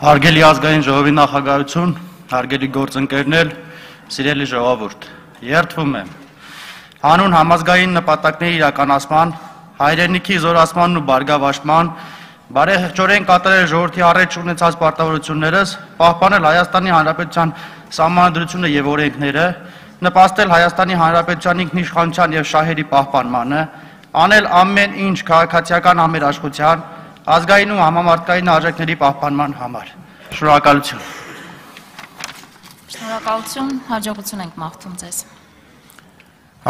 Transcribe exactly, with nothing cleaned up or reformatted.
Հարգելի ազգային ժողովի նախագահություն, հարգելի գործընկերներ, սիրելի ժողովուրդ, երդվում եմ հանուն համազգային նպատակների իրականացման, հայրենիքի զորացմանն ու բարգավաճման, բարեհղջորեն կատարել ժողովրդի առաջ ունեցած պարտավորություններս, պահպանել Հայաստանի Հանրապետության սահմանադրությունը եւ օրենքները, նպաստել Հայաստանի Հանրապետության ինքնիշխանության եւ շահերի պահպանմանը, անել ամեն ինչ քաղաքացիական համերաշխության, ազգային ու համամարտկային արժեքների պահպանման համար։ Շնորհակալություն։ Շնորհակալություն, հաջողություն ենք մաղթում ձեզ։